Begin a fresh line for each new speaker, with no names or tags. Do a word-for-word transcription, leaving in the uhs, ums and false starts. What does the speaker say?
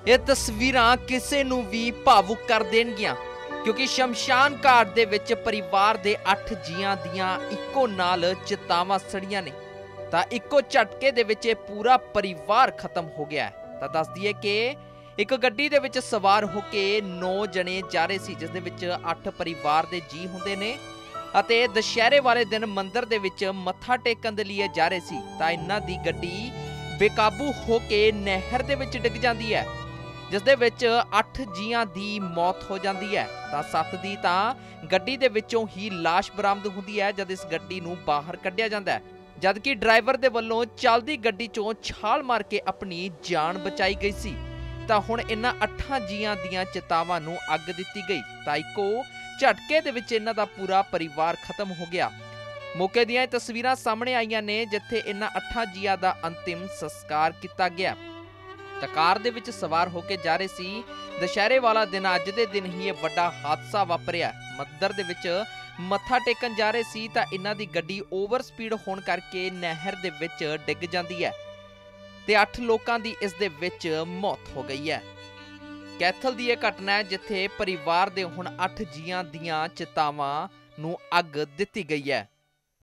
ਇਹ ਤਸਵੀਰਾਂ ਕਿਸੇ ਨੂੰ ਵੀ ਭਾਵੁਕ ਕਰ ਦੇਣਗੀਆਂ क्योंकि शमशान घाट दे विच परिवार दे अठ जियां दियां इक्को नाल चितावां सड़ियां ने तां इक्को झटके दे विच पूरा परिवार खत्म हो गया है। तां दस दईए कि एक गड्डी दे विच सवार होके नौ जने जा रहे सी जिस दे विच अठ परिवार दे जी हुंदे ने अते दशहरे वाले दिन मंदिर दे विच मत्था टेकण दे लिए जा रहे सी तां इन्हां दी गड्डी बेकाबू होके नहर दे विच डिग जांदी है जिस दे विच अठ जियां दी मौत हो जाती है तां सत्त दी तां गड्डी दे विचों ही लाश बरामद हुंदी है जद इस गड्डी नूं बाहर कढिया जांदा है जबकि ड्राइवर दे वल्लों चलदी गड्डी चों छाल मार के अपनी जान बचाई गई सी तां हुण इन्हां अठां जियां दियां चितावां नूं अग दित्ती गई तां इक्को झटके दे विच इन्हां दा पूरा परिवार खत्म हो गया। मौके दीआं तस्वीरां सामने आईयां ने जिथे इन्हां अठां जियां दा अंतिम संस्कार किया गया। कार दे विच सवार होके जा रहे सी दशहरे वाला दिन अज दे दिन ही यह वड्डा हादसा वापरिया। मंदिर दे विच मत्था टेकन जा रहे सी तां इन्हां दी गड्डी ओवर स्पीड होण करके नहर दे विच डिग जांदी है ते अठ लोकां दी इस दे विच मौत हो गई है। कैथल दी यह घटना है जिथे परिवार दे हुण अठ जियां दियां चितावां नूं अग दित्ती गई है।